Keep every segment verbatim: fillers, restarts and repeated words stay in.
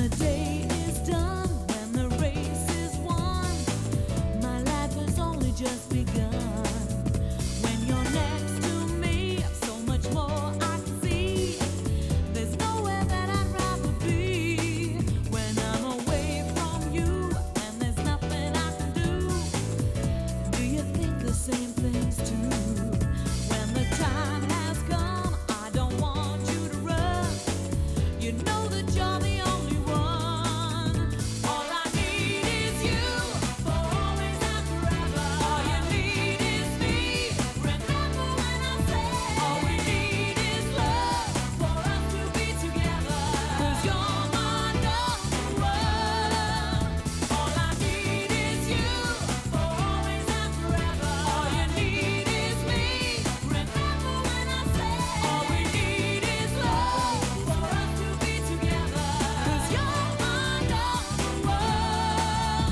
the day is done, when the race is won, my life has only just begun. When you're next to me, so much more I can see. There's nowhere that I'd rather be. When I'm away from you and there's nothing I can do, do you think the same things too? When the time has come, I don't want you to run. You know that you're the only one. All I need is you, for always and forever. All you need is me. Remember when I said all we need is love for us to be together. 'Cause you're my number one. All I need is you, for always and forever. All you need is me. Remember when I said all we need is love for us to be together. 'Cause you're my number one.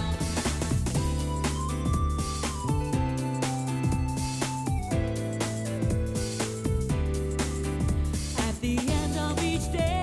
At the end of each day,